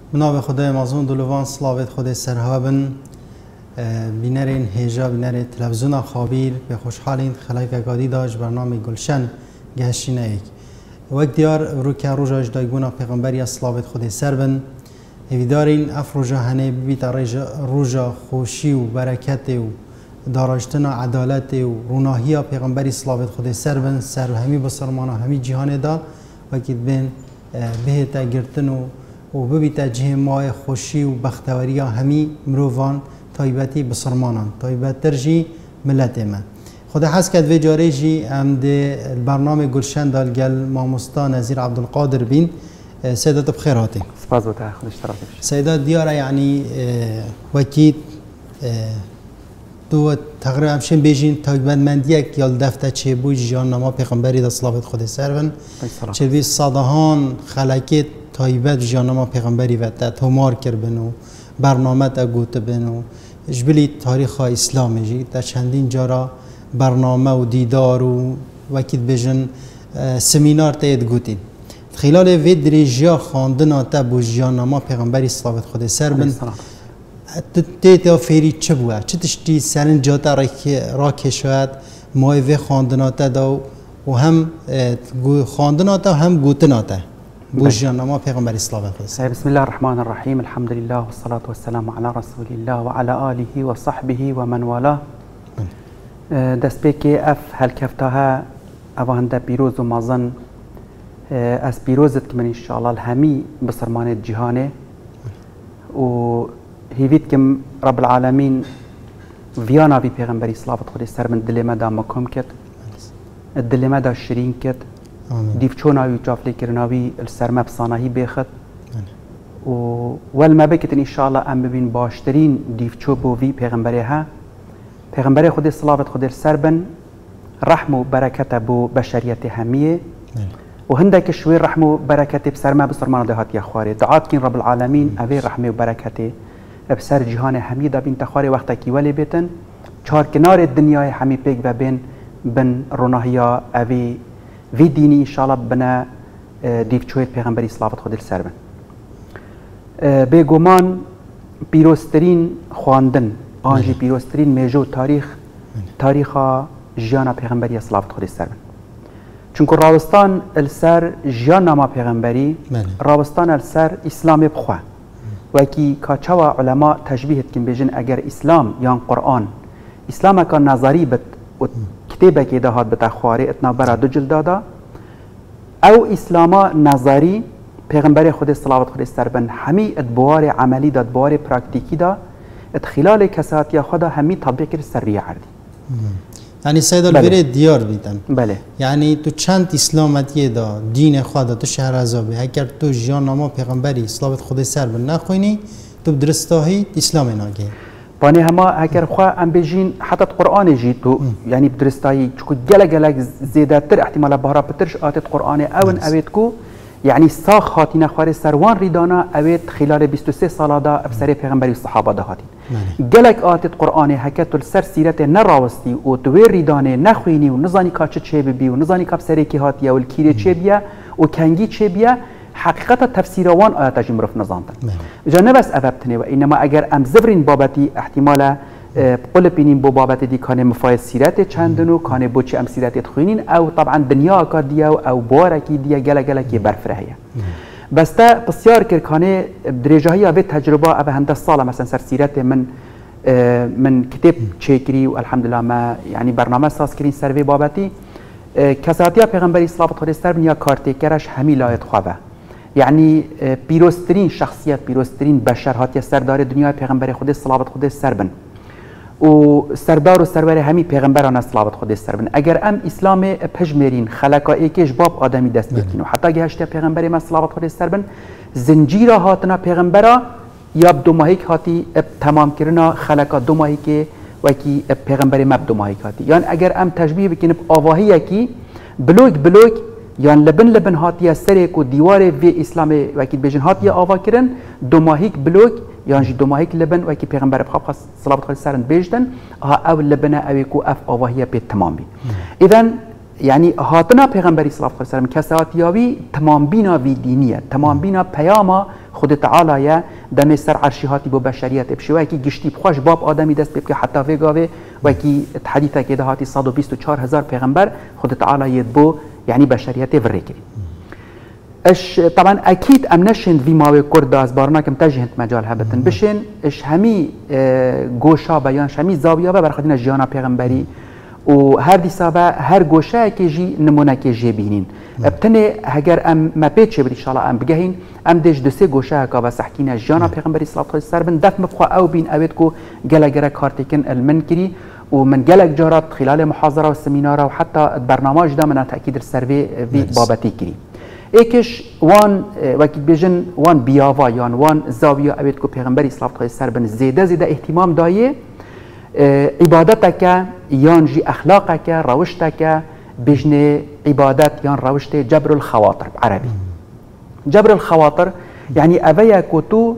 مناب خدای مازون دلوان سلاوت خدای سرهابن بینرین هیجا بینرین تلویزیون خابیر به خوشحالین خلایق گادی داشت برنامه گولشەن گهشتینایک وقت دیار روکه روژا ژدایک بونا پێغەمبەری سلاوت خدای سر بن هیویدارین اف روژا هنه ببیت روژا خوشی و برکت و داراشتنا عدالت و روناهی پێغەمبەری سلاوت خدای سر بن سر همی بسرمانا همی جهان دا وقت بین بهتا گرتن و ببیت جه ماه خوشی و بختوری همی مروفان تایبتی بسرمانان تایبت ترجی ملت ما خدا حس کرد و جاره جی ام ده برنامه گولشەن دال گل ماموستا نذیر عبدالقادر بین سیدات بخیر هاتی سپاس بوده خودش ترافیش سیدات دیاره یعنی وکید تو تقریبا همشین بیجین تایبت مندیک یال دفته چه بوی ژیاناما پێغەمبەری دا سلاوت خود سرون چه بی صداهان خلکت تایبت ژیاناما پێغەمبەری و تومار کرد و برنامه تا گوت بنو جبلی تاریخ اسلامی جی تا چندین جارا برنامه و دیدار و وکید بجن سمینار تاید گوتین خلال وید دریجیا خواندن تا بو ژیاناما پێغەمبەری سلاوت خود سر بن تیتا فیری چه بوده؟ چه تشتی سرین جاتا را کشوید مای وی خواندناتا دا و هم خواندناتا و هم گوتناتا بو ژیاناما پێغەمبەری سلاوت خود سر بسم الله الرحمن الرحیم الحمد لله والصلاة والسلام على رسول الله وعلى آله وصحبه ومن والاه دست بکی اف هلکفتها اوانده بیروز و مازن از بیروزت که من انشاءالله همی بسرمان جهانه و هیوید که رب العالمین ویانا بی پێغەمبەری سلاوت خود سر من دل ما دا مکم کرد دل ما دا شیرین کرد دیو چوناوی جافلی کرناوی السرمه بصاناهی بیخد و والما بکت انشاءالله ام ببین باشترین دیو چو بووی پێغەمبەری ها پێغەمبەری خود سلاوت خود سر بن رحم و برکت بو بشریت همیه و هندك شوي رحمه وبركته بسر ما بسرمان دهات يا خواري دعات كين رب العالمين أبي رحمه وبركته بسر جهان حميدة بين تخاري وقتا كي ولي بيتن چار كنار الدنيا حمي بيك وبين بن روناهيا أبي في ديني إن شاء الله بنا ديف شوية پێغەمبەری سلاوت خود السر بن بيگومان بيروسترين خواندن آنجي بيروسترين ميجو تاريخ جيانا پێغەمبەری سلاوت خود السر بن چونکو راوستان السر ژیاناما پێغەمبەری راوستان السر اسلام بخوا وکی کاچوا علما تشبیهت کن بیجن اگر اسلام یان قرآن اسلام که نظری بد و کتابه که دهات بتا خواری اتنا برا دو جلدادا او اسلاما نظری پێغەمبەری خود صلوات خود سر بن همی ادبوار عملی دا ادبوار پراکتیکی دا ادخلال کساتی خدا همی تطبیق کر سریع عردی یعنی سیدال بله. دیار بیدن بله یعنی تو چند اسلامتی دا دین خدا تو شارازی به اگر تو ژیاناما پێغەمبەری سلاوت خود سر بن نخوینی تو درستاهی اسلام ناگه بانی هما اگر خوا ام بجین حتی قرآن جی تو یعنی درستاهی چکو گله زیاده تر احتمال بهرا پترش آتت قرآن اون اوید کو یعنی ساخ خاطی نخواره سروان ریدانا اوید خلال 23 ساله دا افسر پێغەمبەری و صحابه دا هاتین گلک آتت قرآن حکت السر سیرت نراوستی و دوی ریدانه نخوینی و نزانی که چه ببی و نزانی که افسره که هاتیه و الکیره چه بیا و کنگی چه بیا حقیقت تفسیروان آیات جمرف نزاندن جا نبس افبتنه و اینما اگر ام زفرین بابتی احتمالا قل بینیم بو بابت دی کانه مفاید سیرت چندنو کانه بو چه ام سیرت خوینین او طبعا دنیا اکا دیا او بارکی دیا گله که برفرهیه بس تا بسیار کرکانه درجه‌ای اوی تجربه اوی هنده ساله مثلا سر سیرت من کتاب چکری و الحمدلله ما یعنی برنامه ساز کرین سر وی بابتی کساتیا پێغەمبەری سلاوت خود سر بن یا کارتیکرش همی لایت خوابه یعنی پیروزترین شخصیت پیروزترین بشر هاتی سردار دنیا پێغەمبەری خود سلاوت خود سر بن و سردار و سرور همی پێغەمبەران سلاوت خود سر بن اگر ام اسلام پژمرین خلقا ایکش باب آدمی دست بکینو حتی گهشت پێغەمبەری ما سلاوت خود سر بن زنجیره هاتنا پێغەمبەرا یا دو ماهی هاتی تمام کرنا خلقا دو ماهی که وکی پێغەمبەری ما دو ماهی هاتی یعنی اگر ام تشبیه بکنیم آواهی کی بلوک یعنی لبن هاتی سرک و دیوار وی اسلام وکی بیجن هاتی آوا کرن دو ماهی بلوک یعنی دو ماهی لبن وکی پێغەمبەر بخواب سلاوت خود سرن بیجدن او لبن اوی کو اف آواهی به تمام بی اذن يعني هاتنا پیغمبری صلی الله علیه و سلم کساتیاوی تمام بینا وی دینیه تمام بینا پیاما خود تعالی یا دم سر عرشی هاتی بو بشریت بشوی کی گشتی خوش باب آدمی دست بک حتی وگاوه و کی حدیثه که هاتی 124,000 پیغمبر خود تعالی بو يعني بشريته وريكري اش طبعا اكيد ام نشند في ماوي كرد از بارناكم تجهنت مجال هبتن بشن اش همي گوشا بيان همي زاويه برخدنا ژیانا پیغمبري و هر دیسابه هر گوشه که جی نمونه که جی بینین ابتنه اگر ام ما پیچه بدی انشالله ام بگهین ام دیش دو سه گوشه که با سحکینه ژیانا پیغمبری صلی الله علیه و سلم دف مبخوا او بین اوید کو گلگره کارتکن المن کری ومن جلك جارات خلال محاضرة والسمينار وحتى البرنامج ده من تأكيد السيرفي في بابتي كري ايكش وان وكيد بيجن وان بيافا يان وان زاوية أبيتكو پیغمبري صلى الله عليه وسلم زيادة اهتمام دايه عبادتك يان جي أخلاقك روشتك بجن عبادات يان روشت جبر الخواطر عربي جبر الخواطر يعني أبيا كوتو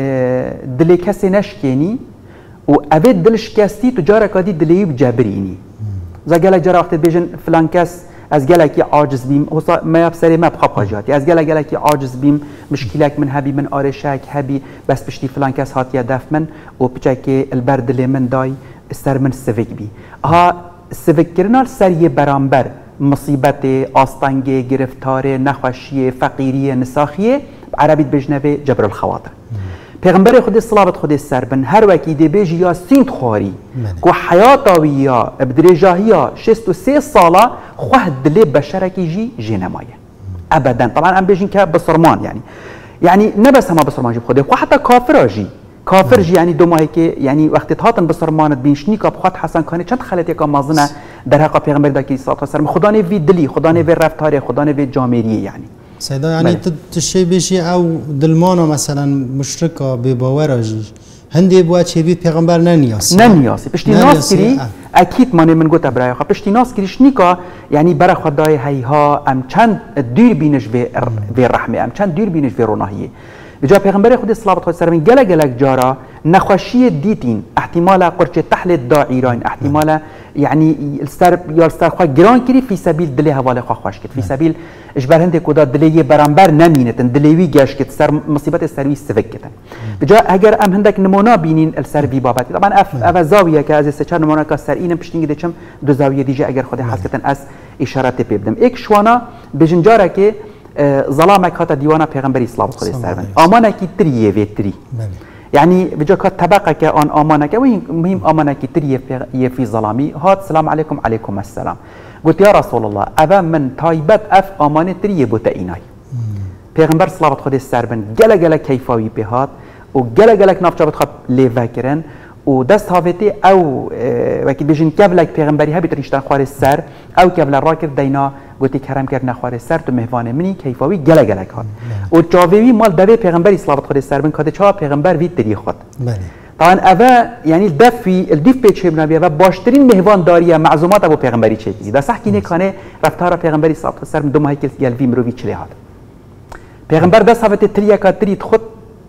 دلي كسي نشكيني و اوید دلش کستی تو جاره کادی دلیو جبرینی ز گله جاره وقت بیجن فلان کس از گله کی عاجز بیم ما بسری ما بخاب جاتی از گله کی عاجز بیم مشکلک من هبی من آرشک هبی بس بشتی فلان کس هاتیا دف من و بچکی البرد لی من دای سر من سوک بی ها سوک کرنال سری برانبر مصیبت آستانگی گرفتار نخوشی فقیری نساخیه عربی بجنبه جبر الخواطر پیغمبر خود صلوات خود سر بن هر وکی دی بیج یا سینت خواری کو حیاتاویا بدرجاهیا 63 ساله خواه دل بشرکی جی ژیانامایه ابدا طبعا ام بیجن که بصرمان يعني نبس هما بصرمان جي بخده وحتى كافر جي كافر جي يعني دوما هيك يعني وقت هاتن بصرمان بينشني كاب حسن كان چند خلت يك مازنه در حق پیغمبر داكي صلى الله عليه وسلم خدا نه في دلي خدا نه في رفتار خدا نه في جامعيه يعني سيدا يعني تشي بشي او دلمانو مثلا مشركه بباوراجي هندي بوا چوي پیغمبر ننياسي پشتي ناس كري اكيد مانه من گوت برای خب پشتي ناس كريش نيكا يعني برا خدای هيها ام چند دير بينش في رحمه ام چند دير بينش في روناهيه بجا پیغمبر خود صلی الله علیه و سلم گلک جارا نخوشی دیتین احتمال قرچه تحل داعیران احتمال يعني الستر خو گران کری فی سبیل دل حواله خو خوش کت فی سبیل اجبر هند کدا دلی برانبر نمینتن دلیوی گاش کت سر مصیبت سرویس سوکتن بجا اگر ام هندک نمونه بینین السر بی بابت طبعا اف زاویه که از سه نمونه کا سر اینم پشتینگ دچم دو زاویه دیگه اگر خود حسکتن از اشارات پیبدم یک شوانا بجنجاره که ظلامك هذا ديوانا پیغمبری صلوات خدا سربن آمانه کی تریه و تری يعني بجا كات طبقه كان آمانه که مهم آمانه کی تریه في ظلامی هات سلام عليكم عليكم السلام قلت يا رسول الله أبا من تايبت اف آمانه تریه بوتا اینای پیغمبر صلوات خدا سربن گله کیفاوی بهات و گله نافچه بتخاب لیو کرن و دست هاوتی او وقتی بجن قبلك پیغمبری ها بیتریشتن خوار سر او قبل راکر دینا گوتی کرم کرد نخوار سر تو مهوان منی کیفاوی گله هات و جاوی مال دوی پیغمبری صلوات خود سر بن کاده چا پیغمبر وی تری خود طبعا اوه يعني الدف پیچ ابن و باشترین مهوانداریا معزومات ابو پیغمبری چه کی دا صح کی کنه رفتار پیغمبری صلوات خود سر دو ماه کل گلوی مروی چله هات پیغمبر دست هاوتی تری کاتری خود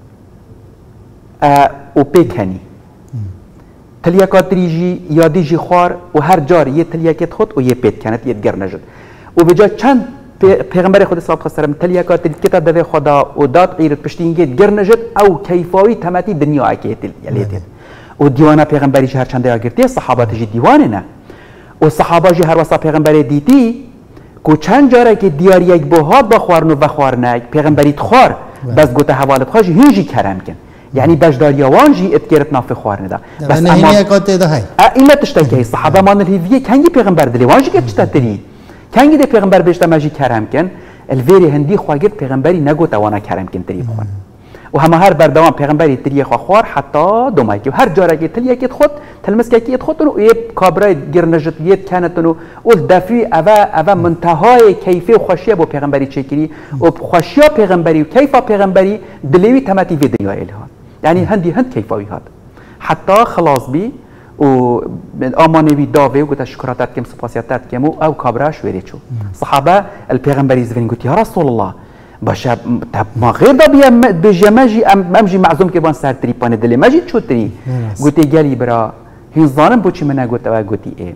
او پیکنی تلیاکات تریجی یادیجی خوار و هر جار یه تلیاکت خود و یه پیت کنت یه گر نجد و بجا چند پیغمبر خود صلی الله علیه و سلم تلیاکات کتاب دوی خدا و داد غیرت پشتینگی گر نجد او کیفاوی تماتی دنیا اکیتل یلیتل و دیوانا پیغمبری هر چند دیگرتی صحابات جی دیوانه نه و صحابه جی هر واسه پیغمبر دیتی کو چند جاره که دیاری یک بوهاد بخوارن و بخوارن پیغمبری تخوار بس گوته حوالت خواهی هیچی کرم کن يعني بجداريا وانجي اتكرت نافي خوارنا ده بس انا هي قاطع ده هاي الا تشتكي الصحابه مان الهيفيه كان پیغمبر دلي وانجي كتشتري كان دي پیغمبر بيشتا ماجي كرم كن الفيري هندي خواجت پیغمبري نگوت وانا كرم كن تري بخون وهم هر بردوام پیغمبري تري خوار حتى دومايكي هر جارگي تليكت خود تلمسكي خود و يب كابراي گرنجتيت كانتنو ول دافي اوا منتهای كيفي خوشيه بو پیغمبري چكري و خوشيه پیغمبري و كيفا پیغمبري دليوي تماتي في دنيا الها يعني هندي هند كيفاوي هاد حتى خلاص بي و آمانه بي داوي وقلت شكراتات كم سباسياتات كم او كابراش ويريچو صحابه البيغمبري زفين قلت يا رسول الله باشا ما غير دا بيجي ماجي امجي معزوم كبان سر تريبان دلي ماجي چو تري قلت جالي برا هين ظالم بوچي منا قلت ايه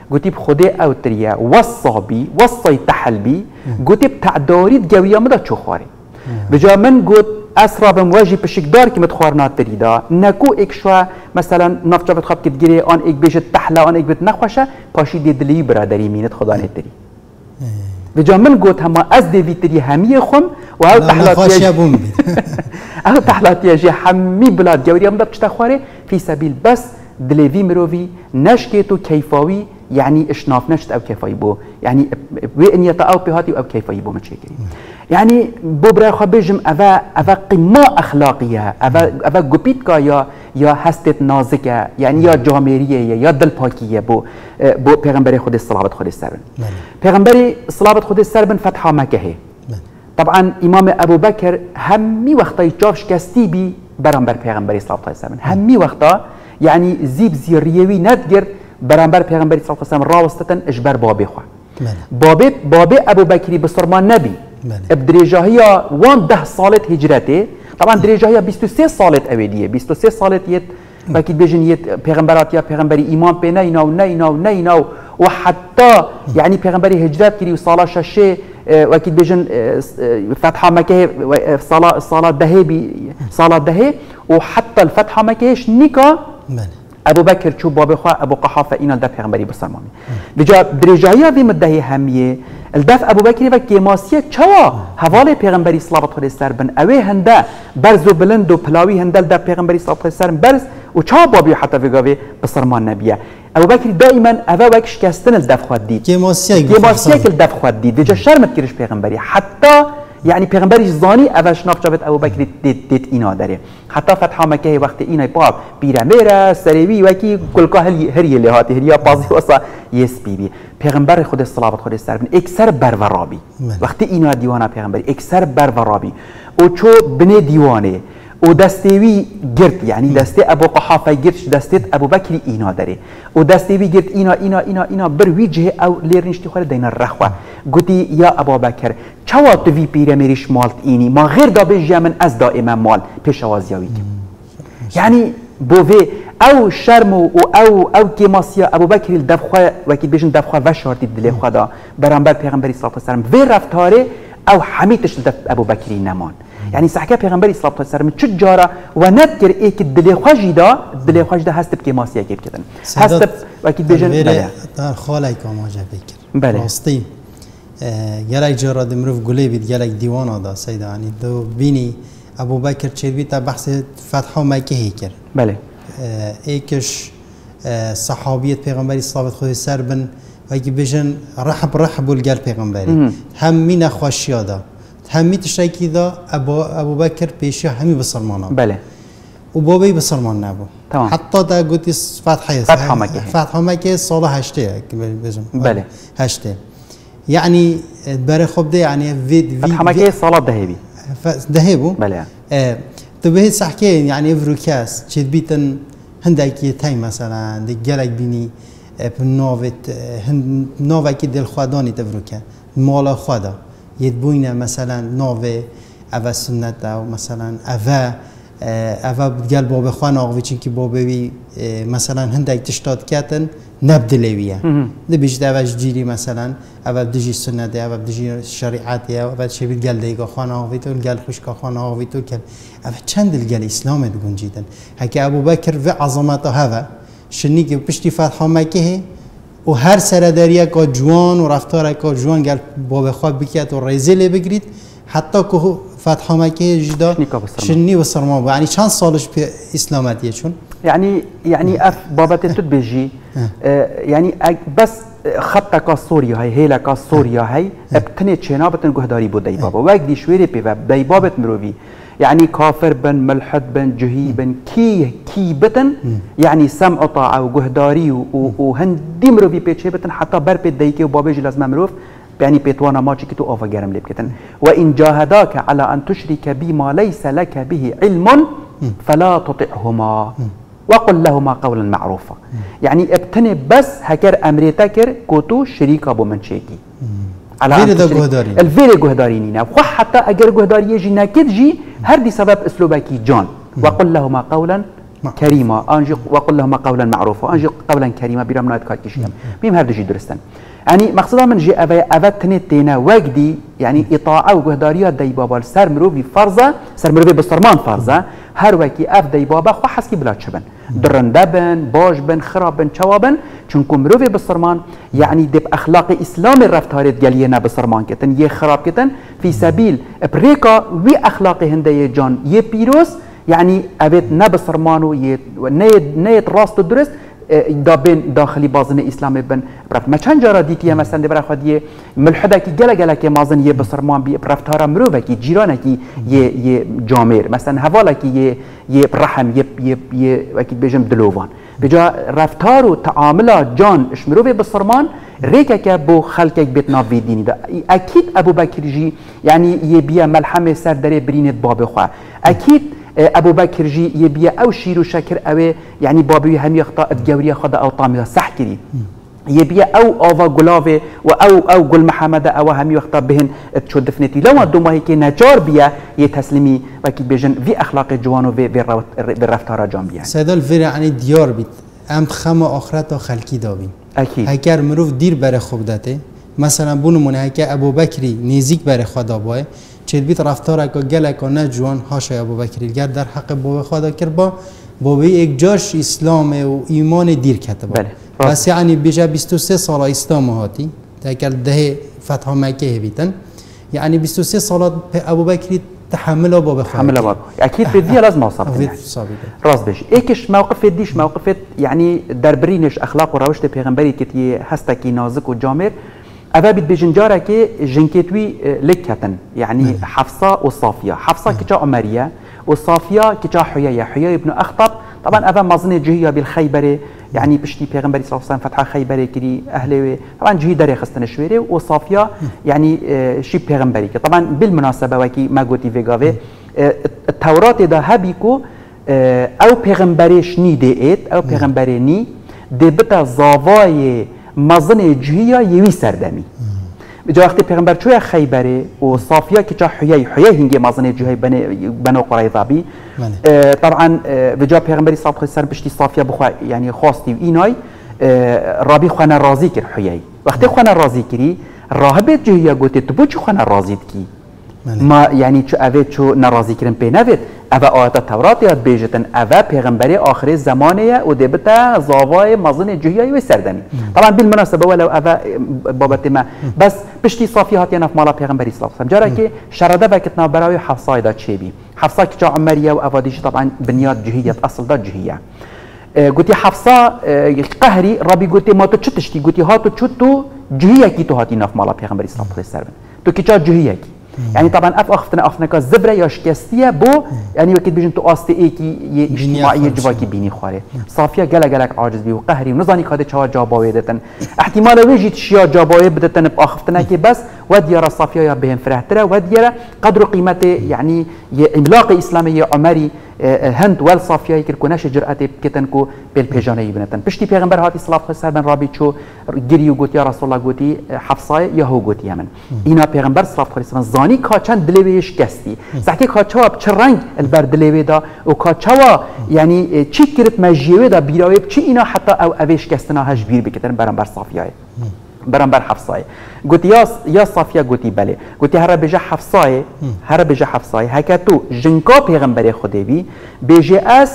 قلت خدي أو تريا وصابي وصي تحلبي قلت بتعداريت جوية مدى شو خواري بجا من قلت أسرع بمواجه بشكدار كي متخوارنا تريدا نكو إكشوا مثلا نفجة بتخاب كتجري أن إك بيجت تحلى أن إك بتنخوشة باشي دي دلي برادري مينت خداني تري بجا من قلت هما أز دي تري همية خم وهو تحلاتي أو تحلاتي جي حمي بلاد جوري مدى بتشتخواري في سبيل بس دليفي مروفي نشكيتو كيفاوي يعني اشناف نشت او كيفاي بو يعني وين يتاو بهاتي او كيفاي بو متشكرين يعني بو برا خو بيجم افا قمه اخلاقيه افا غوبيتكا يا هستت نازكه يعني يا جامريه يا دل پاکیه بو پیغمبر خود صلوات خود سربن پیغمبر صلوات خود سربن فتح مکه طبعا امام ابو بكر همي وقتا جافش كستي بي برامبر پیغمبر صلوات خود سربن همي وقتا يعني زيب زيريوي ندگر برامبر پیغمبری صلی الله علیه و سلم راوستن اجبر بابی خو بابی ابو بکری بسرمان نبی بدرجاهیا 10 سالت هجرته طبعا درجاهیا 23 سالت اویدیه 23 سالت یت باكيد بيجن يت پیغمبرات یا پیغمبری ایمان په نه وحتى يعني پیغمبری هجرت کری سال 6 واكيد بيجن فتح مكه صلاة دهي وحتى الفتح مكهش نيكا ابو بكر شو بابي خو ابو قحافه اين الدف پیغمبری بسرمامي بجا درجايا في مدهي هميه الدف ابو بكر و كيماسيه چوا حواله پیغمبری صلوات الله سر بن اوي هنده برزو بلند و پلاوي هندل د پیغمبری صلوات الله سر برز و چا بابي حتى في بسرمان نبيه ابو بكر دائما اوا وك شكستن الدف خو دي كيماسيه الدف خو دي دجا شرمت كيرش پیغمبری حتى يعني پیغمبری زانی اوش ناف جابت ابو بکر دیت اینا داره حتی فتح مکه وقت اینا پاپ پیرامبر سریوی وکی کلکا هری لهاتی هریا پازی واسا یس بی پیغمبر خود صلوات خود سر بن اکثر برورابی وقت اینا دیوانه پیغمبری اکثر برورابی او چو بنه دیوانه او دستوی گرد یعنی دسته ابو قحافه گردش دسته ابو بکر اینا داره او دستوی گرد اینا بر وجه او لیرنشتی خوره دین الرخوه گوتی یا ابو بکر چوا تو وی پیرامریش مالت اینی ما غیر دا بجی من از دائما مال پیشوازیاوی کم یعنی بوه او شرم او کیماسیا ابو بکر الدفخوه وکی بجن دفخوه و شارتی دلی خدا برانبر پیغمبری صلی الله علیه و سلم و رفتاره او حمیتش ابو بکری نمان يعني سحكا پیغمبری صلی الله علیه و سلم چه جارا و ندکر ای که دل خوش دا هست بکی ماسیه که بکدن هست وکی بجن بله در خالای کاماجه بکر بله راستی گلک جارا دمروف گلی بید گلک دیوانا دا سیده یعنی دو بینی ابو بکر چید بید تا بحث فتح مکه هی کرد بله ایکش صحابیت پیغمبری صلی الله علیه و سر بن وکی بجن رحب الگل پیغمبری هم مین خوشیا دا همی تشکی دا ابو بکر پیشی همی بسرمانه بله و بابی بسرمان نبود تمام حتی دا گوتی فتح مکه سال 8 که بجم بله 8 یعنی برای خوب ده یعنی فتح مکه سال دهی بو بله تو به صحکه یعنی افروکاس چید بیتن هندکی تای مثلا دی گلک بینی نووی دل خودانی تفروکه مال خدا ید بوینه مثلا نوه اوه سنت او مثلا اوه گل باب خوان آقوی چون که بابوی مثلا هندک تشتاد کتن نبدلویه ده بیشتر اوش جیری مثلا اوه دجی سنت اوه دجی شریعت اوه شبید گل دیگه خوان آقوی تو گل خوشکا خوان آقوی تو کل اوه چند گل اسلام دگون جیدن هکه ابو بکر و عظمت هوا شنی که پشتی فتح مکه و هر سردریه که جوان و رفتاره که جوان گل باب خواب بکیت و ریزه بگیرید حتی که فتح مکه جدا شنی و سرما یعنی چند سالش به اسلامتیه چون يعني بابت تبجي يعني بس خط کا سوريا هي هيلا کا سوريا هي ابتني چنابتن گهداری بود دای بابا وقت دی شویری په دای بابت مروي يعني كافر بن ملحد بن جهي بن كي بتن يعني سمع طاعه وجهداري وهندي مروي بيتشي بتن حتى بر بيت دايكي وبابيج لازم مروف يعني بيتوانا ما تشكي تو افا جرم لبكتن وان جاهداك على ان تشرك بما ليس لك به علم فلا تطعهما وقل لهما قولا معروفا يعني ابتني بس هكر امريتكر كوتو شريكه بو منشيكي على الفيري جهدارينينا وحتى اجر جهداري يجي ناكد جي هردي سبب اسلوبكي جان وقل لهما قولا كريمة أنجي وقل لهم قولا معروفا أنجي قولا كريما بيرم نايت كاتكشيم ميم هر دجي درستن يعني مقصدا من جي أبا تنتينا وجدي يعني إطاعة وجهدارية داي بابا سر مروفي فرزة سر مروفي بسرمان فرزة هر وكي أف داي بابا خو حسكي بلا شبن درنده بن باش بن خراب بن چوابن چونكو مروفي بسرمان يعني دب أخلاق إسلام رفتارت جلينا بسرمان كتن يه خراب كتن في سبيل بريكا وي أخلاق هنده جان يه بيروس يعني أبيت نبسرمانو نيت راست درست دابن داخلي بازن اسلام بن برفت ما چند جارا دیتی مثلا برای خودی ملحده کی گله کی مازن یه بسرمان بی برفتارا مروه کی جیرانه کی یه جامر مثلا حواله کی یه رحم یه اكيد بيجم دلوان بجا رفتار و تعامل جان اشمروه بسرمان ريكا كبو خلقك بيتنا في ديني ده اكيد ابو بكر جي يعني يبيا ملحمه سر دري برينت باب خو اكيد ابو بكر جي يبيا او شير وشكر او يعني بابي هم يخطا الجوريه خدا او طاميه صح كري يبيا او اوفا غلافه او قل محمد او هم يخطا بهن تشو دفنتي لو دوما هيك نجار بيا يتسلمي وكي بيجن في اخلاق جوانو في بالرفتار جامبيا سدال فير يعني ديار بيت ام خم اخرت خلقي دابين اكيد هكر مروف دير بر خوب داته مثلا بونمونه هكر ابو بكري نزيك بر خدا باه چه بیت رفتار که گله که نه جوان هاش ابو بکری گر در حق باب خدا کرد با یک جاش اسلام و ایمان دیر کتبه بس یعنی بیجا 23 سال اسلام هاتی تاکل ده فتح مکه بیتن یعنی 23 سال ابو بکری تحمل باب خدا تحمل باب اكيد في دي لازم اصابه راس بيش ايكش موقف ديش موقف يعني دربرينش اخلاق و روش پیغمبری که هستکی نازک و جامر أبا بيجنجارة كي جنكتوي لكتن يعني حفصة وصافية حفصة كجا عمرية وصافية كجا حيي ابن أخطب طبعا أبا مازن جهية بالخيبرة يعني بشتي بيغمبري صلى الله عليه وسلم فتح خيبرة كري أهله طبعا جهي داري خستن شويري وصافية يعني شي بيغمبري طبعا بالمناسبة وكي ما قلتي فيغافي التوراة ده هبيكو أو بيغمبريش ني ديت أو بيغمبري ني دي بتا زاواي مازن جهية يوي سردمي بجا وقتی پیغمبر چوی خیبره و صافیه که چه حیی هنگی مازن جهی بنو قريظه بی طبعا بجا پیغمبری صلی الله علیه و سلم بشتی صافیه بخوا يعني خواستی و اینای رابی خوانا راضی کر حیی وقتی خوانا راضی کری راهبت جهیه گوته تو بچ خوانا راضی کی ما يعني چو اوه چو ناراضی کرن پی نوید اوه آیت تورات یاد بیجتن اوه پیغمبری آخر زمانه و دبتا زاوای مازن جهیه و سردمی طبعا بالمناسبه ولو اوه بابت ما بس بشتی صافی هات یعنی مالا پیغمبری صلی الله علیه و سلم جارا که شرده بکتنا براوی حفصه دا چه بی حفصه که عمریه و اوه دیش طبعا بنیاد جهیه اصل دا جهیه قلتي حفصه قهري ربي قلتي ما تو تشتي قلتي هاتو تشتو جهية كي تو هاتي ناف مالا پیغمبری صلی الله علیه و سلم تو كي جهية كي يعني طبعا افتنا كزبره يا شكستيه بو يعني وكيد بيجن تو استي ايكي اجتماعيه جواكي بيني خواري صافيه قلق عاجز بي وقهري ونزاني كاده چوا جاباوي دتن احتمال ويجي تشيا جاباوي بدتن باخفتنا كي بس وديرا صافيه يا بهم فرحتره وديرا قدر قيمته يعني املاق اسلاميه عمري هند ول صافيه يكركوناش جرأتي كتنكو بالبيجاني بنتن بشتي پیغمبر هاتي صلاه الله عليه رابي چو گريو گوتي يا رسول الله گوتي حفصه يهو گوتي يمن اینا پیغمبر صلاه الله عليه زاني كاچن دلويش گستي زكي كاچوا بچ رنگ البر دلوي دا و كاچوا يعني چي كرت مجيوي دا بيراوي چي اینا حتى او اويش گستنا هج بير بكتن برانبر صافيه برانبر حفصه قلت يا صافيه قلتي بله قلت هر بجا حفصه هكاتو جنكا پیغمبر خديبي بيجي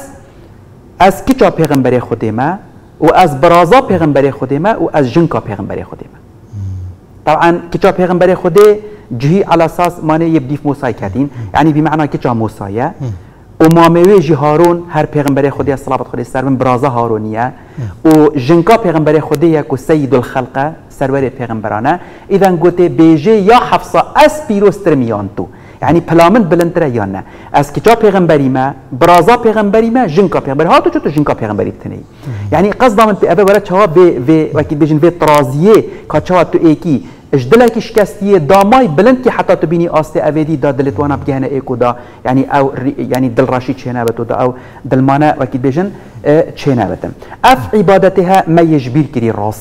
از كيچا پیغمبر خديما و از برازا پیغمبر خديما و از جنكا پیغمبر خديما طبعا كيچا پیغمبر خدي جهي على اساس ماني يبدي في موسى كاتين يعني بمعنى كيچا موسى وماموي جي هارون هر پیغمبر خدي صلوات خدي سربن برازا هارونيه و جنكا پیغمبر خدي كو سيد الخلق سرور پیغمبرانه اذا قلت بيجي يا حفصه اس بيروستر ميانتو يعني بلامن بلندره یا نه از کجا پیغمبری ما برازا پیغمبری ما جنکا پیغمبری ها تو جنکا پیغمبری بتنی يعني قصد من ابي ولا چوا به وقتی بجن به ترازیه کا چوا تو ایکی اجدلك شكستيه داماي بلند كي حتى تبيني استي افيدي دا دلتوانا بجهنا ايكو دا يعني او يعني دل راشي چينابتو دا او دلمانا وكي بيجن چينابتن اف عبادتها ما يجبير كري راستي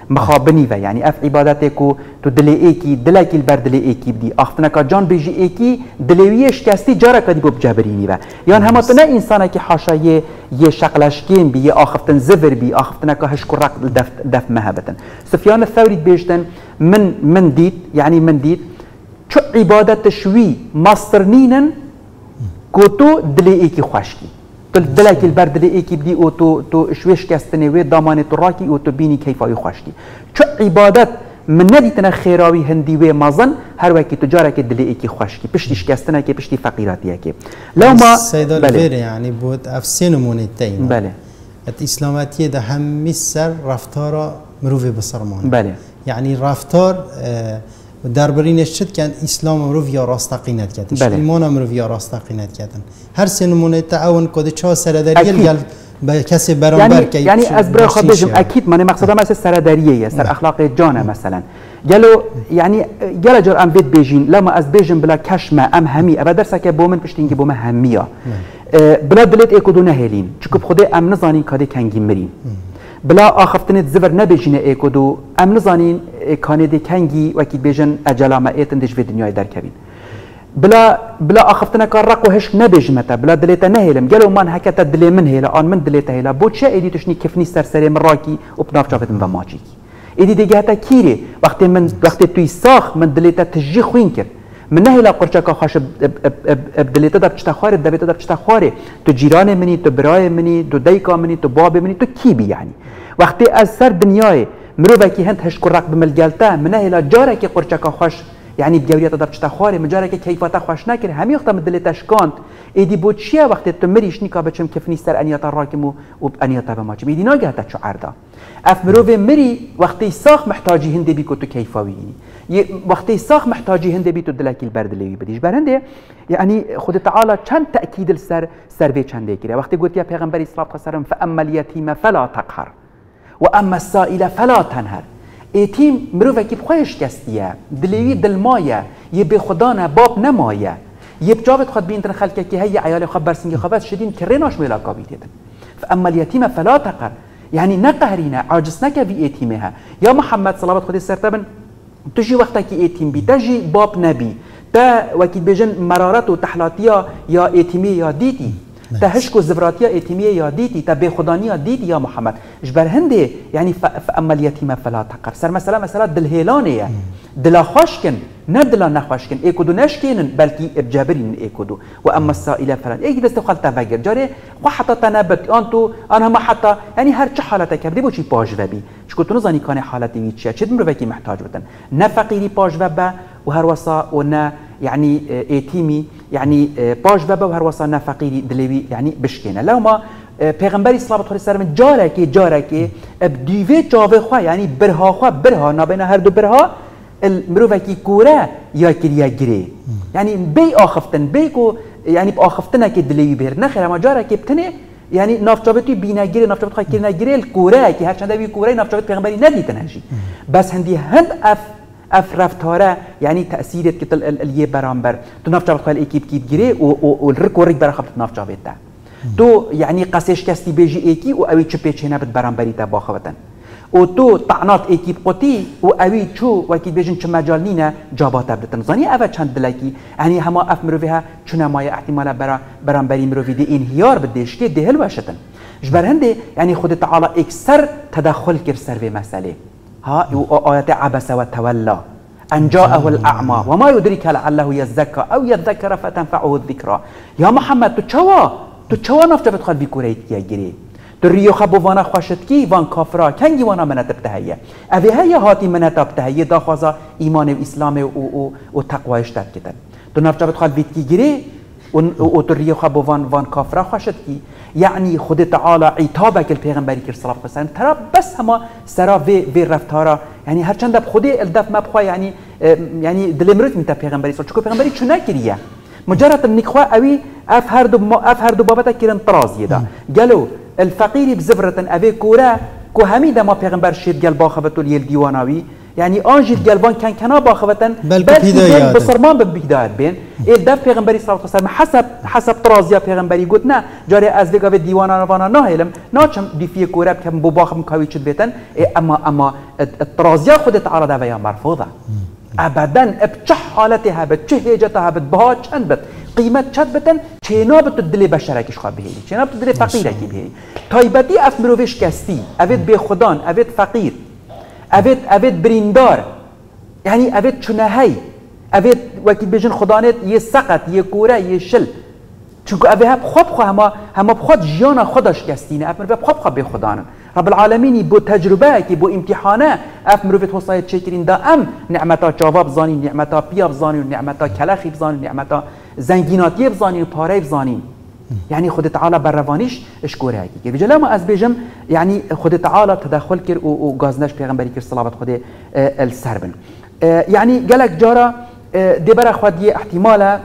مخابنی و یعنی اف عبادت کو تو دل ایکی دلکی البر دل ایکی بدی آختنا که جان بیجی ایکی دلوی شکستی جارا کدی بوب جبرینی و یان همه تو نه انسان که حاشا یه شقلشکین بی یه آختن زفر بی آختنا که هش کرق دف مهبتن سفیان الثوری بیشتن من دید یعنی من دید چو عبادت شوی ماسترنینن کوتو دل ایکی خوشکی دلك البرد اللي ايكي بدي او تو شويش كاستني وي ضمانه راكي او تو بيني كيف يخشتي شو عبادات من ندي تنا خيراوي هندي وي مازن هر وكي تجارك دل ايكي خوشكي بشتيش كاستنا كي بشتي فقيراتي كي لو ما سيد الفير يعني بود افسين مونيتين بله الاسلاماتيه ده هم سر رفتار مروفي بصرمان بله يعني رفتار دربارینش شد که اسلام امروز یا راستقینت کردن بله. ایمان امروز یا راستقینت کردن هر سه نمونه تعاون کد چه سردریه گل به کسی برانبر که یعنی از برای خود بجم اكيد من مقصدم از سردریه سر اخلاق جانه مثلا قالوا يعني قال جر ام بيت بيجين لما از بيجن بلا كشمه ام همي ابا درسه که بومن پشتين که بومه هميه بلا دلت ايكودو نهلين چكو خود ام نزانين كادي کنگي مرين بلا آخفتنت زور نبیجینه ایکودو ام نزانین کاندی کنگی وکی بیجن اجلامه ایتن دش به دنیای در کبین بلا آخفتنه کار رق و هش نبیجمته بلا دلیتا نهیلم گلو من هکتا دلی من هیلا آن من دلیتا هیلا بود چه ایدی تشنی کفنی سرسری من راکی و بناف جافتن و ماچی ایدی دیگه هتا کیری وقتی توی ساخ من دلیتا تجی خوین کرد من نهلا قرچه خاش بدلیتا دب چتا خواره دبیتا دب چتا خواره تو جیران منی تو برای منی تو دیکا منی تو باب منی تو کی بی یعنی وقتی از سر دنیای مروفه کی هند هش کرق بملگلتا من نهلا جاره کی قرچه خاش یعنی بجوریت دب چتا خواره من جاره کی کیفاتا خوش نکر همی وقت من دلیتا شکاند ایدی بود چیه وقتی تو مریش نیکا بچم کفنی سر انیاتا راکم و انیاتا بماچم ایدی ناگه تا چو عردا اف مروفه مری وقتی ساخ محتاجی هنده بی تو کیفاوی وقتی ساخ محتاجی هنده بی تو دلکی البرد لیوی بدیش برنده یعنی خود تعالی چند تأکید السر سروی چنده کره وقتی گوتیا پیغمبری صلی الله علیه و فاما الیتیم فلا تقهر و اما السائل فلا تنهر ایتیم مروفه کی بخویش کستیه دلیوی دلمایه یه به خدا نه باب نمایه یه بجابت خود بینتن خلکه که هی عیال خود برسنگی خوابت شدین کریناش ملاقا بیتیدن فاما الیتیم فلا تقهر يعني نقهرينا عاجزناك في ايتيمها يا محمد صلوات خدي سرتبن تجي وقتك ايتيم بي تجي باب نبي تا وكيد بيجن مرارات وتحلاتيا يا ايتيمي يا ديتي تا هشكو زفراتيا ايتيمي يا ديتي تا بخدانيا ديتي يا محمد جبر هندي يعني فاما اليتيم فلا تقر سر مثلا دلهيلانيه دلا خوشكن ندلا نخوشكن ايكودو نشكينن بلكي بجابرين ايكودو واما السائله فلا ايك دست خالتا فجر جاري وحتى تنبت انتو انا ما حتى يعني هر چه حالته كردي بو چي باجوبي چكو تو نزاني كان حالتي وي چه چد مروكي محتاج بتن نه فقيري باجوبا وهر وسا ونا يعني ايتيمي يعني باجوبا وهر وسا نه فقيري دلوي يعني بشكينه لو ما پیغمبری صلی الله علیه و سلم جارکی بدیوی جاوه خوا یعنی برها نابینا هر دو برها المروفه کی کوره یا کریه گری یعنی بی آخفتن بی کو یعنی آخفتن که دلیوی بیر نخیر اما جارکی بتنه یعنی نافجابتی بینگیری نافجابت خواهی کرنگیری الکوره که هرچند بی کوره نافجابت پیغمبری ندیدن هجی بس هندی هند اف رفتاره یعنی تأثیرت که الیه برانبر تو نافجابت خواهی اکیب کیب گیری و الرکورک برا خبت نافجابت ده تو يعني قاسش كاستي بيجي ايكي و اوي چه پیچينه بد برانبري تا باخوتن و تو طعنات ايكي بقوتي و اوي چو وكي بيجن چه مجال نينه جابات بدتن زاني اوه چند دلكي يعني هما اف مروفيها چونه مايا احتمالا برانبري مروفي دي انهيار بديش كي دهل واشتن جبر هنده يعني خود تعالى اكسر تدخل كر سر في مسألة ها آيات عبس وتولى أن جاءه الأعمى وما يدرك لعله يزكى أو يذكر فتنفعه الذكرى يا محمد تو چوا نفته بتخواد بیکوریت کیا گیری تو ریو خبو وانا خوشت کی وان کافرا کنگی وانا منت بتهیه اوه هیا هاتی منت بتهیه دا خوازا ایمان و اسلام و تقوایش داد کتن تو نفته بتخواد بیت کی گیری و تو ریو خبو وان کافرا خوشت کی یعنی خود تعالی عتابک الپیغمبری کر صلی الله علیه و سلم ترا بس هما سرا وی رفتارا یعنی هرچند خود الدف مبخوا یعنی دلمرت میتا پیغمبری صلی چکو پیغمبری چونه کریه مجرد النخوة أوي أفهر دو بابتا كيرن طرازي دا قالوا الفقير بزفرة أبي كورا كو هميدا ما پیغمبر شيد قال باخبتو ليل ديواناوي يعني آنجید گلوان کن کنا باخوتن بلکه بسرمان بهدایت بین دف پیغمبری صلی الله علیه و سلم حسب ترازیا پیغمبری گفت نه جاری از وگا و دیوانا نوانا نهیلم ناچم دیفی کورب که بو باخم کاوی چد بیتن اما ترازیا خود تعالی دویا مرفوضه ابدا بچه حالتها بد چه هیجتها بد بها چند بد قیمت چند بتن چینا بتو دل بشرکش خواب بهیری چینا بتو دل فقیره کی بهیری تایبتی اف مروفش کستی اوید به خدان اوید فقیر اوید بریندار یعنی اوید چونهی اوید وکی بجن خدانت یه سقط یه کوره یه شل چونکه اوید هب خواب خو همه خود جیانا خودش کستینه اف مروف خواب به خدانن رب العالمینی بو تجربه کی بو امتحانه اف مروفت حسای چکرین دا ام نعمتا جواب زانی نعمتا پیا زانی نعمتا کلاخی زانی نعمتا زنگیناتی بزانی و پاره بزانی يعني خود تعالى بروانيش اشكوره هيك بجلا ما از بيجم يعني خود تعالى تدخل كر و غازناش پیغمبري كر صلوات خود السربن يعني قالك جارا دبر خدي احتمالا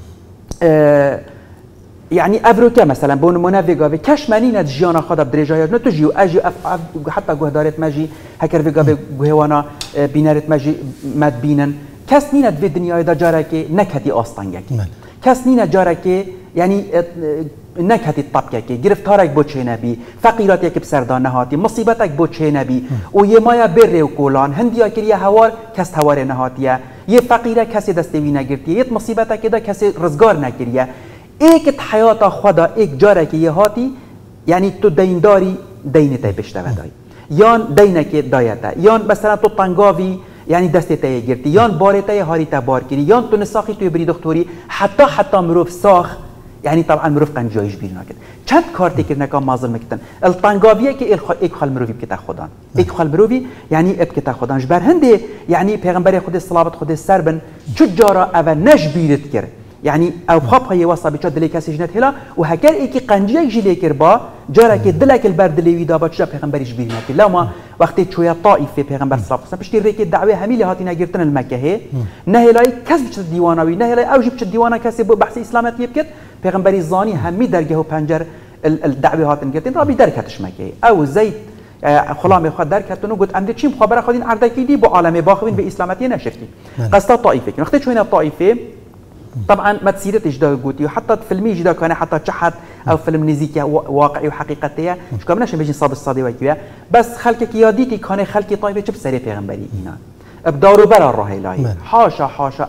يعني افروكا مثلا بون منافقا في كشمانين جيانا خدا بدرجه نه تجي اجي حتى جهدارت ماجي هكر فيغا جهوانا بينارت ماجي مد بينن کس نینه به دنیای دا جاره که نکهتی آستانگه کس نینه جاره که یعنی نکهتی طبقه که گرفتارک بو چه نبی فقیراتی که بسردان نهاتی مصیبتک بو چه نبی و یه مایا بره و کولان هندیا کریه هوار کس هوار نهاتیه یه فقیره کسی دستوی نگرتیه یه مصیبت که دا کسی رزگار نکریه ایک حیات خدا ایک جاره که یه هاتی یعنی تو دینداری دینته بشته ودای یان دینه دایته یان مثلا تو تنگاوی يعني دستته گرتی یان بارته هاریته بار کردی یان تو نساخی توی بری دکتوری حتی مروف ساخ يعني طبعا مروف قنجایش بیرون کرد چند کارتی که نکام مازل میکردن الطنگاویه که ایک خال مروفی بکتا خودان ایک خال مروفی يعني بکتا خودان جبر هنده يعني پیغمبر خود صلوات خود سربن چو جارا اول نش بیرت کرد يعني او خاب هي وصا بيچ دلي کسی جنت هلا و هکر ایکی قنجیه جلی کر با جارا که دلک البرد دلی دا با چا پیغمبرش بیرون کرد لما وقتی چویا طائفه پیغمبر صلی الله علیه و سلم پشتی ریک دعوه همیلی هاتی نگرتن المکه نه هلای کس بچ دیوانوی نه هلای اوجی بچ دیوانا کسی بحث اسلامت یبکت پیغمبری زانی همی درگه و پنجر الدعوه هات نگرتن رابی درکتش مکه او زید خلام خود درکتونو گفت اند چیم خبر خودین اردکی دی با عالم باخوین به اسلامتی نشفتی قصد طائفه وقتی چوینا طائفه طبعا ما تسيرتش دا قوتي وحتى فيلمي جدا كان حتى شحت او فيلم نزيكي واقعي وحقيقتيه شو كمان عشان بيجي صاد الصادي وكيا بس خلك ياديتي كان خلك طيبه جب سري پیغمبري هنا بدارو برا الرهيلاي حاشا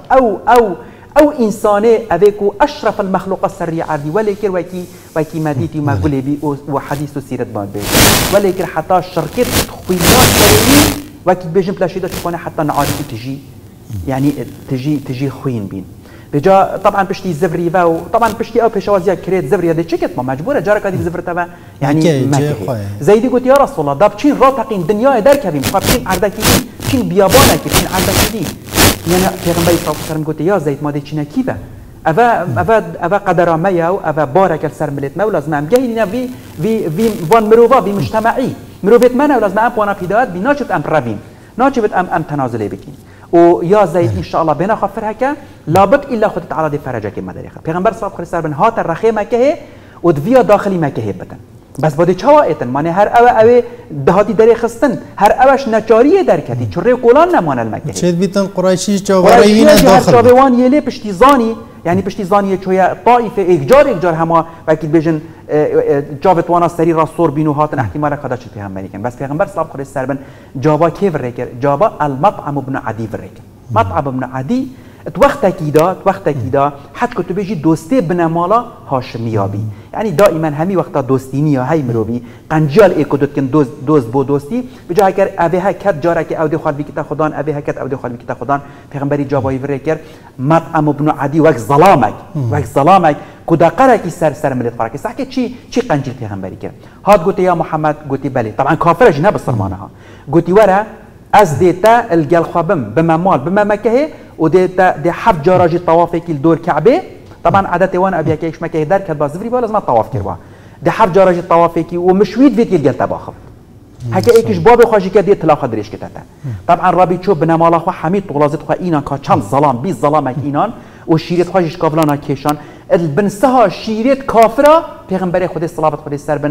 او انسانه اذيكو اشرف المخلوق السريع عادي ولكن وكي مديتي ما قولي بي وحديث سيره ما بي ولكن حتى الشركات خوينات بري وكي بيجم بلاشيدا تكون حتى نعادي تجي يعني تجي خوين بين بجا طبعا بشتي زفري و طبعا بشتي او بشوازيا كريت زفري هذا تشكت ما مجبوره جارك هذه زفرتها يعني زيدي قلت يا رسول الله داب تشين راتقين دنيا دركبين فبشين عردكي تشين بيابانك تشين عردكي يعني پیغمبر صلی الله علیه و سلم قلت يا زيد ما دي تشينا كيفا افا قدر ميا و افا بارك السر ملت ما ولازم ام جاينا في وان مروفا في مجتمعي مروفت ما ولازم ام وانا بدايات بناچت ام روين ناچت ام تنازل بكين ويا زيد ان شاء الله بنا خفر هكا لابد الا خد تعالى دي فرجك ما دريخه پیغمبر صلی الله علیه و سلم هات الرخي مكه و دفيا داخلي مكه بتن بس بده چوائتن معنی هر او دهاتی در خستن هر اوش نچاری درکتی چره کولان نمان المکه چه بیتن قریشی چاوری نه داخل چاوان یله پشتیزانی یعنی پشتیزانی چویا طائفه اجار هما وقتی بجن جاوت وانا سری راسور بینو هاتن احتمال قدا چه پیغمبری کن بس پیغمبر صلی الله علیه و سلم جابا کی ورکر جابا المطعم ابن عدی ورکر مطعم ابن عدی وقت كيدا حد كنت بيجي دوستي بنا مالا هاشميابي يعني دائما همي وقتا دوستينيا هاي مروبي قنجال ايكو كن دوست بو دوستي بجا هكر اويها كت جارك او دي خال بكتا خدان اويها كت او دي خال بكتا خدان پیغمبري جاباي وريكر مطعم ابن عدي وقت ظلامك كدا قركي سر ملت قركي صحكي چي قنجل پیغمبري كر هاد قلت يا محمد قلت بلي طبعا كافر جنا بصرمانها قلت ورا از ديتا الجل خابم بما مال بما مكه وديتا دي حف جاراجي طوافي كيل دور كعبه طبعا عادتي وانا ابي كيش مكه دار كد بازفري لازم طواف كروا دي حف جاراجي طوافي كي ومشويد فيت الجل تباخف هكا ايكش باب خوجي كدي تلا خدريش كتاتا طبعا ربي تشوف بنا مال خو حميد طولازت خو اينا كا چم ظلام بي ظلامك اينان وشيرت خوجش كافلانا كيشان البنسها شيرت كافره پیغمبر خود صلوات خود سربن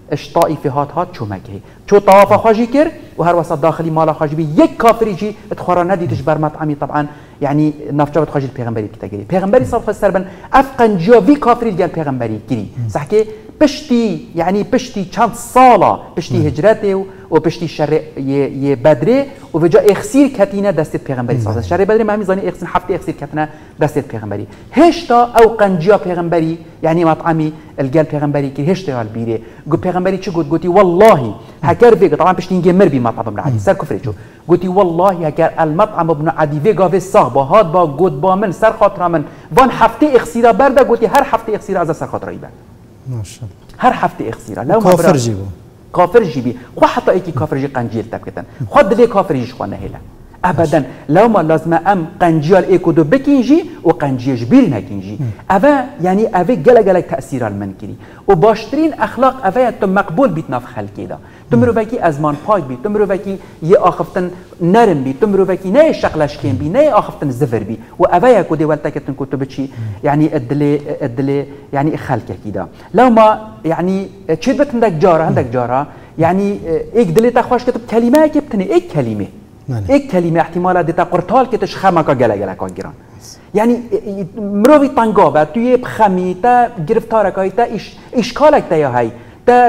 اش طائفه هات چو مکه چو طواف خواجی کرد و هر وسط داخلی مالا خواجی بی یک کافری جی اتخورا ندیدش بر مطعمی طبعا يعني نافجابت خواجی پیغمبری کتگری پیغمبری صاحب خسر بن افقن جاوی کافری گل پیغمبری گری صح که پشتی يعني پشتی چند سالا پشتی هجرته و پشتی شر ی بدره و بجا اخسیر کتینه دست پیغمبری صاحب شر بدره ما میزانی اخسیر هفته اخسیر کتینه دست پیغمبری هشتا او قنجیا پیغمبری يعني مطعمی الگل پیغمبری کی هشتا یال بیره گو پیغمبری چه گوتی والله هکر ویگ طبعا پشتی اینگه مر بی مطعم ابن عدی سر کفری چو گوتی والله هکر المطعم ابن عدی ویگا و صاحب هاد با گود با من سر خاطر من وان هفته اخسیرا برده گوتی هر هفته اخسیرا از سر خاطر ایبن ماشاءالله هر هفته اخسیرا لو کافر جیبو كافر جيبي خو حتى ايكي كافر جي قنجيل تبكتن خد لي كافر جي خوانا هلا ابدا لو ما لازم ام قنجيال ايكو دو بكينجي وقنجي جبير نكينجي افا يعني افا جلا تاثير المنكري وباشترين اخلاق افا تو مقبول بيتنا في خلقي دا تمروفكي ازمان پاک بي تمروفكي ي اخفتن نرم بي تمروفكي نه شقلش كين بي نه اخفتن زفر بي وافا يكو دي ولتكتن كتبتشي يعني ادلي يعني خلقك كده لو ما يعني تشد عندك جاره يعني ايك دليتا خوش كتب كلمه كبتني ايك كلمه ايك كلمه احتمال ديتا قرطال كتش خمكا جلا كاجران يعني مروي طنقابه توي بخمي تا گرفتاركاي تا اشكالك تا يا هي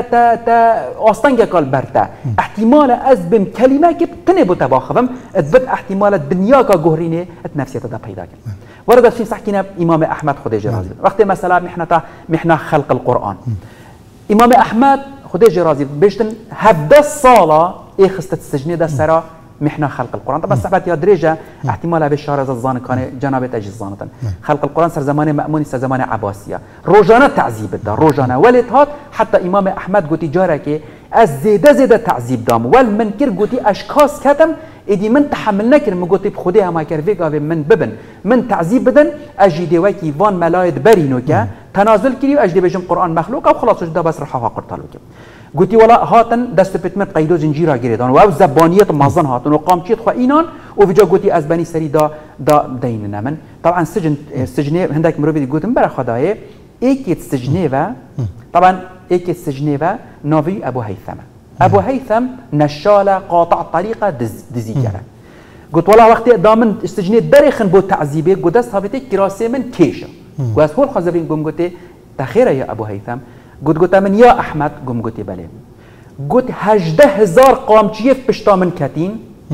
تا اصلا قال برتا احتمال از بم كلمه كبتني بتباخفم ادبت احتمال الدنيا كا جهرينه نفسيته دا پیدا كده ورد في صحكينا امام احمد خدي جرازي وقت مثلا محنا خلق القران امام احمد خدي جرازي بيشتن هبدا صاله اخستت السجنه دا سرا محنا خلق القران طبعا صحبت يا درجه احتمال ابي شارز الزان كان جنابه اجي الزانتن خلق القران سر زمان مامون سر زمان عباسيه روجانه تعذيب دا روجانه ولت هات حتى امام احمد قوتي جارك از زياده تعذيب دام والمنكر قوتي اشخاص كتم ادي من تحملنا كر مقوتي بخديها ما كرفيك من ببن من تعذيب بدن اجي ديوكي فان ملايد برينوكا تنازل كري اجدي بجم قران مخلوق او خلاص ده بس رحها قرطالوك قلتي ولا هاتن دست بتمت قيدو زنجيرا جريدان و زبانيه مازن هاتن وقامچيت خو اينان وفيجا قلتي از بني سري دا ديننا من طبعا سجن هندك مروبي قلتم برا خدايه ايكيت سجنيفا طبعا ايكيت سجنيفا نوفي ابو هيثم ابو هيثم نشاله قاطع طريقه دزيكره قلت والله وقت دامن استجنيت دريخن بو تعذيبه قدس ثابته كراسه من كيشه واس هول خزبين قم قلت تخير يا ابو هيثم قلت من يا احمد قم قلت بله قلت 18000 قامچيه پشتا من كتين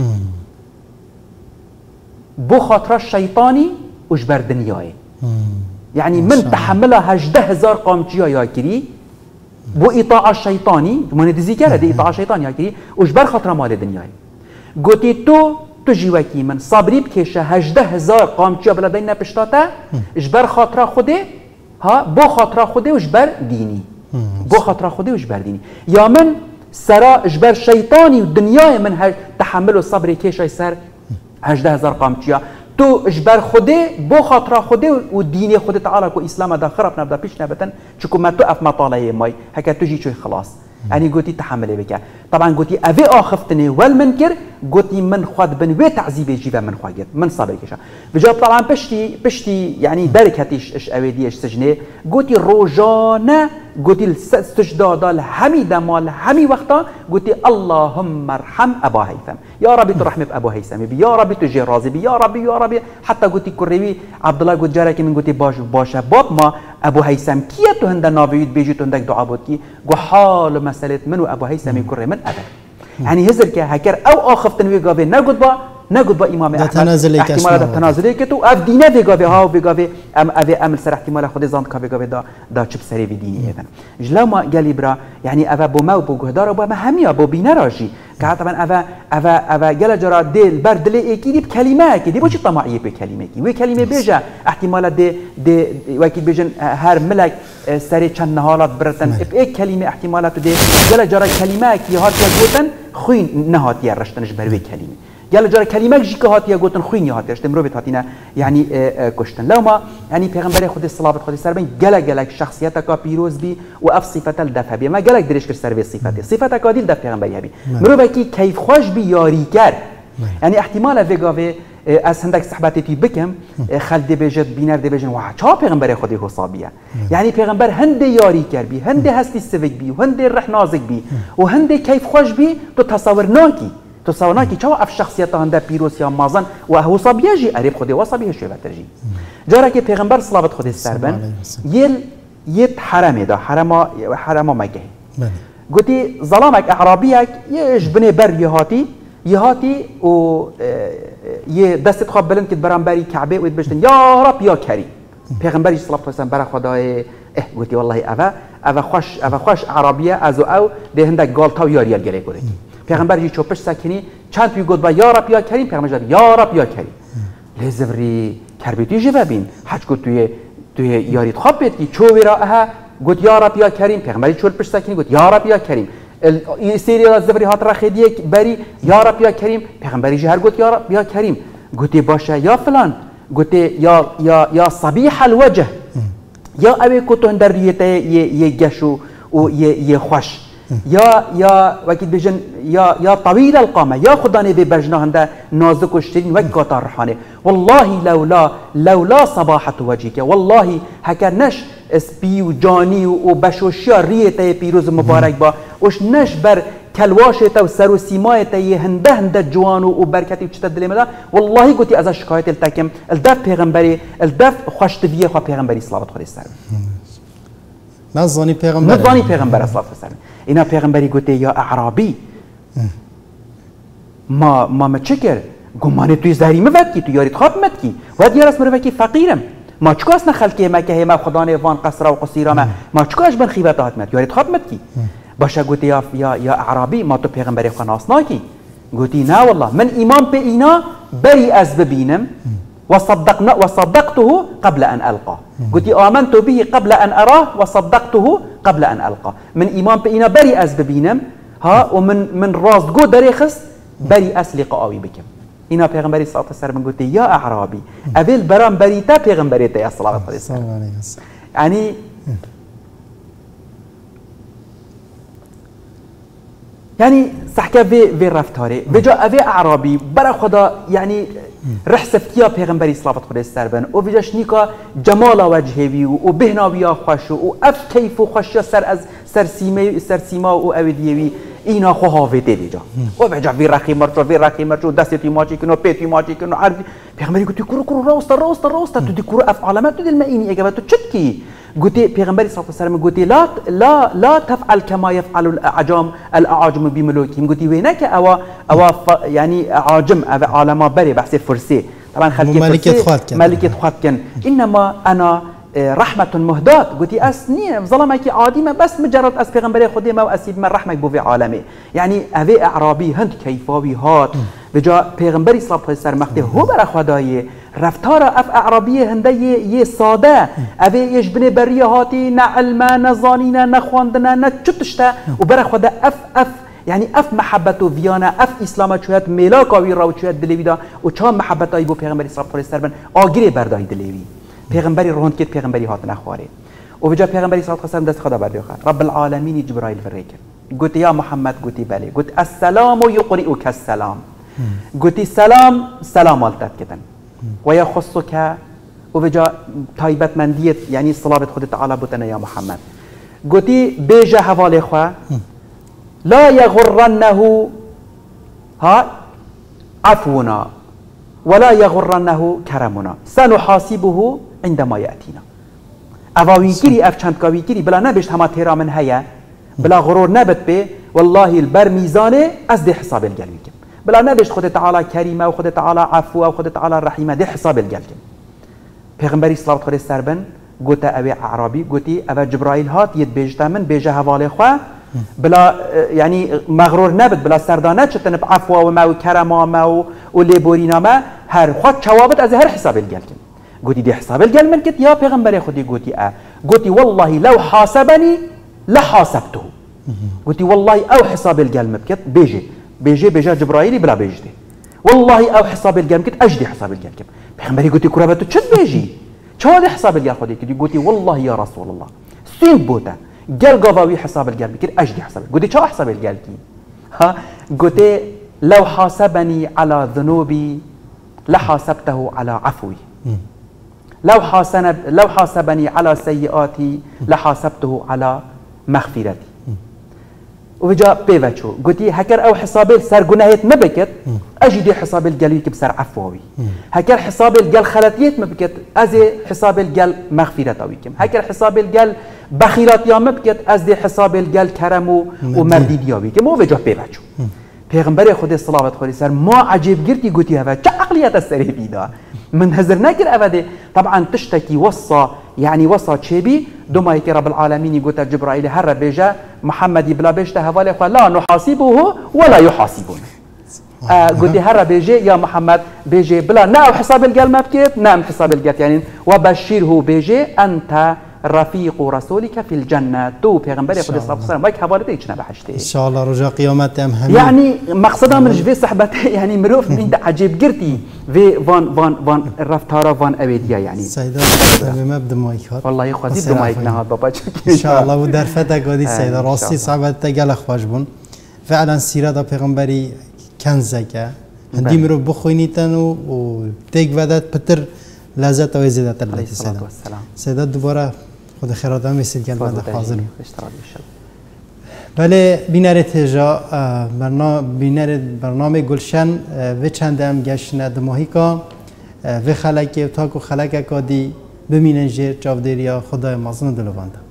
بو خاطر الشيطاني وجبر دنياي يعني من تحملها 18000 قامچيه يا كري بو اطاعه الشيطاني من دزيكره دي اطاعه الشيطاني يا كري وجبر خاطر مال دنياي قلت تو جیوکی من صبری بکشه 18000 قامچیا بلدین نپشتاته اجبر خاطر خوده ها بو خاطر خوده و اجبر دینی بو خاطر خوده و اجبر دینی یا من سرا اجبر شیطانی و دنیای من تحمل و صبر کشه سر 18000 قامچیا تو اجبر خوده بو خاطر خوده و دین خود تعالی کو اسلام دا خراب نبدا پیش نبتن چکو ما تو اف مطالعه مای هکا تو جی چوی خلاص يعني قلتي تحملي بك طبعا قلتي افي اخفتني والمنكر قلتي من خد بن وي تعذيب يجيبها من خواجت من صبرك بجاب طبعا بشتي يعني بركتيش اش اويديش سجنه قلتي روجانا قلتي السجداد الحميد مال همي وقتا قلتي اللهم ارحم ابا هيثم يا ربي ترحم ابو هيثم يا ربي تجي راضي بي يا ربي حتى قلتي كريوي عبد الله قلت جارك من قلتي باش باب ما ابو هيثم كيتو هند نافيد بيجيتو هندك دعاء بوتي حال مسألة من وابو هيثم كره من ابد يعني هزر كهكر او اخفتن ويغافي نقد با امام احمد احتمال تنازلی که تو اف دینه ویگاوی ها ویگاوی ام اوی عمل سر احتمال خود زاند که ویگاوی دا چپ سری دینی ایدن جلو ما گلی برا یعنی اوه بو ما و بو گهدار و بو ما همیا بو بینه راجی که طبعا اوه گل جرا دل بر دل ایکی دی بکلمه کی دی بو چی طماعیه به کلمه کی و کلمه بیجا احتمال دی وکی بیجن هر ملک سری چند نهالات برتن ایک کلمه احتمالات دی گل جرا کلمه کی هات گوتن خوین نهات یا رشتنش بر وی کلمه يلا جرى كلمة جيك هاتيا قلتن خويني هاتيا اشتمروا بتهاتينا يعني كشتن لو ما يعني پیغمبری خود سلاڤ خود سربن جلك شخصيتك بيروز بي وأف صفة الدفع بي ما جلك دريش كر سربي صفتك هذه الدفع پیغمبری هبي مرو بكي كيف خوش بي ياري كر يعني احتمال فيغاوي از هندک صحبتی بکم خل دبیجت بینر دبیجن و چا پیغمبر خودی حسابیه یعنی پیغمبر هند یاری کرد بی هند هستی سوک بی و هند رح نازک بی و هند کیف خوش بی تو تصور ناکی چا اف شخصیت هند پیروز یا مازن و حسابیه جی عرب خودی وصابیه شوی بترجی جارا که پیغمبر صلوات خودی سربن یه حرمه دا حرم مکه گوتی ظلامک اعرابیک یه بنی بر یهاتی و یه دست خواب بلند که برانبری کعبه و بشتن یا رب یا کریم پیغمبری صلی الله علیه و سلم برا خدای گوتی والله اوه خوش عربیه از او ده هندک گالتا و یاریال گله گره پیغمبری چوپش سکنی چند توی گفت با یا رب یا کریم پیغمبر یا رب یا کریم لزوری کربیتی جوابین حج گفت توی یاریت خواب بیت کی چوی را گفت یا رب یا کریم پیغمبری چوپش سکنی گفت یا رب یا کریم سری از زبری هات رخیدیه بری یا رب یا کریم پیغمبری جهر گفت یا رب یا کریم گفتی باشه یا فلان گفتی یا صبیح الوجه یا اوی کتو هندر ریته یه گشو و یه خوش یا وقتی بجن یا طویل القامه یا خدانه به بجنه هنده نازک و شترین وقت قطار رحانه والله لولا صباحت وجهك والله هکر نش اسپی و جانی و بشوشیا ریته پیروز مبارک با وش نش بر کلواشت و سر و سیمایت یه هنده جوان و برکتی و چطور دلی مدا والله گوتی از شکایت التکم الدف پیغمبری الدف خوشتڤی خوا پیغمبری صلوات خودی سر نزانی پیغمبر صلوات سر اینا پیغمبری گوتی یا اعرابی ما چه کرد گمانه توی زهری مود کی تو یارید خواب مد کی ود یارس مروه کی فقیرم ما چکاس نخلکی مکه ما خدا وان قصر و قصیرا ما چکاش بن خیبت آهات مد یارید خواب مد کی باشه گوتی یا اعرابی ما تو پیغمبری خوا ناسنا کی گوتی نه والله من ایمان به اینا بری از ببینم وصدقته قبل ان القاه گوتی آمنت به قبل ان اراه وصدقته قبل ان القاه من ایمان به اینا بری از ببینم ها و من راستگو داری خست بری از لقاءی بکم اینا پیغمبری صلی الله علیه و گوتی یا اعرابی اول برام بریتا پیغمبری تا صلی الله علیه و یعنی يعني صحكا في رفتاره بجا أبي أعرابي برا خدا يعني رح سفتيا پیغمبری صلوات خدا سربن و بجاش نیکا جمال وجهی و بهنا بیا خوش و اف کیف و خوش سر از سر سیما و اودیوی اینا خو هاویده دیجا و بجا وی رخی مرچو دستی ماچی کنو پیتی ماچی کنو عرض پیغمبری گوتی کرو راستا تو دی کرو اف علامت تو دل ما اینی اگه تو چت کی گوتی پیغمبری صلی الله علیه و سلم گوتی لا تفعل كما يفعل الاعاجم بملوكهم گوتی وینا که اوا يعني اعاجم علما بری بحث فرسي طبعا خلقي ملكة خواتكن انما انا رحمة مهدات قلتي أسنية ظلمك عاديمة بس مجرد أس پیغمبر خودی ما و اسید من رحمك بو في عالمي يعني أبي أعرابي هند كيفاوي هات بجا پیغمبری صلی الله علیه و سلم مخته هو برا خدای رفتار اف اعرابی هنده یه ساده اوی یش بنی بریه هاتی نه علم نه زانینه نه خواندنه نه چتشته و برا خدا اف يعني اف محبت و ویانه اف اسلام چویت ملاکاوی را و چویت دلیوی دا و چه محبتایی بو پیغمبری صلی الله علیه و سلم آگیری بردایی دلیوی پیغمبری روند کت پیغمبری هات نخواره و بجا پیغمبری صلی الله علیه و سلم دست خدا بردی آخر رب العالمین جبرائیل فریک قلت یا محمد قلت بله قلت السلام یقرئک السلام قلت سلام آلتت کتن و یخصک و بجا تایبت مندیت یعنی صلابت خود تعالی بودن یا محمد قلت بیجا حوالی خواه لا يغرنه عفونا ولا يغرنه كرمنا سنحاسبه عندما يأتينا اواوی گیری اف چند کاوی گیری بلا نبشت همه تیرا من هیا بلا غرور نبت به والله البر میزانه از ده حساب الگل میکم بلا نبشت خود تعالی کریمه و خود تعالی عفو و خود تعالی رحیمه ده حساب الگل کم پیغمبری صلوات خود سربن گوته اوی اعرابی گوتی اوی جبرائیل هات ید بیجتا من بیجه حواله خواه بلا يعني مغرور نبت بلا سردانه چتن عفو و ما و کرم ما و لیبورینا ما هر خود جوابت از هر حساب الگل کم قلت دي حساب الجل من كت يا پیغمبر خودي قلت والله لو حاسبني لحاسبته قلت والله او حساب الجل مبكت بيجي جبرائيل بلا بيجدي والله او حساب الجل مبكت اجدي حساب الجل كم پیغمبر قلت كرابته چت بيجي چه هذا حساب الجل خودي قلت والله يا رسول الله سين بوتا جل قضاوي حساب الجل مبكت اجدي حساب قلت شو حساب الجل كي ها قلت لو حاسبني على ذنوبي لحاسبته على عفوي لو حاسبني على سيئاتي لحاسبته على مغفرتي وجا بيفاتشو قلتي هكر او حسابي سر جناهيت ما بكت اجي دي حساب الجليك بسر عفوي هكر حساب الجل خلطيت ما بكت ازي حساب الجل مغفرتاويكم هكر حساب الجل بخيلات يا ما بكت ازي حساب الجل كرم ومرديدياويكم وجا بيفاتشو پێغەمبەری خودی سلاڤ خودی سر ما عجیب گرتی گوتی هوا چه عقلیت سری بیدا من هزر نکر اوده طبعا تشتكي وصى يعني وصى تشيبي دوما يكي رب العالمين يقول جبرائيل هر بيجا محمد بلا بيجتا هوالي لا نحاسبه ولا يحاسبون قلت هر بيجي يا محمد بيجي بلا نعم حساب القلب ما بكيت نعم حساب القلب يعني وبشره بيجي أنت رفيق رسولك في الجنة تو پیغمبر خدا صلی الله علیه و سلم وایک حواله دیچ نبحشته ان شاء الله رجا قیامت هم همین يعني مقصدا من جوی صحبته يعني مروف من عجيب قرتي في فان رفتارا فان ابيديا يعني سيدا ما بده مايك والله خدي بده مايك نهار بابا ان شاء الله ودرفتك ودي سيدا راسي صحبته قال خوش بون فعلا سيره پیغمبري کنزکه هندی مرو بخوینیتن و تیک ودت پتر لذت و زیادت الله سيدا دوباره خود خیرات هم میسید گل بنده حاضر بله بینرت هجا برنامه گولشەن و چند هم گشنه دماهی که و خلقه و تاکو خلقه که دی بمینن جیر جاودیریا خدای مازن دلوانده